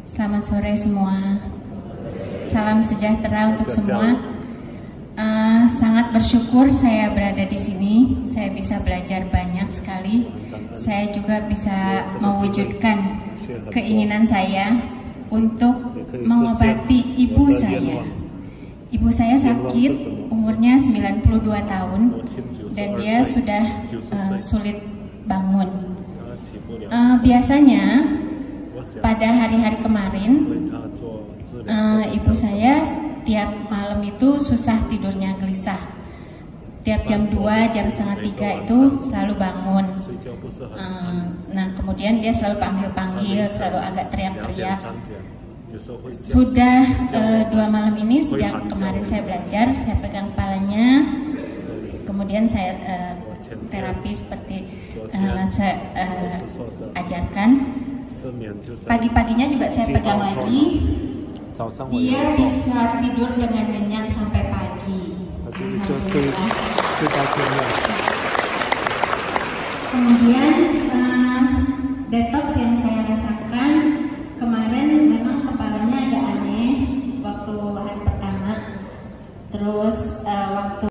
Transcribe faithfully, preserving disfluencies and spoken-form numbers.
Selamat sore semua. Salam sejahtera untuk semua. Uh, sangat bersyukur saya berada di sini. Saya bisa belajar banyak sekali. Saya juga bisa mewujudkan keinginan saya untuk mengobati ibu saya. Ibu saya sakit, umurnya sembilan puluh dua tahun, dan dia sudah uh, sulit bangun. Uh, biasanya pada hari-hari kemarin, uh, ibu saya tiap malam itu susah tidurnya, gelisah. Tiap jam dua, jam setengah tiga itu selalu bangun. Uh, nah kemudian dia selalu panggil-panggil, selalu agak teriak-teriak. Sudah uh, dua malam ini sejak kemarin saya belajar, saya pegang kepalanya, kemudian saya uh, terapi seperti uh, saya uh, ajarkan. Pagi-paginya juga saya pegang lagi, dia bisa tidur dengan nyenyak sampai pagi. Kemudian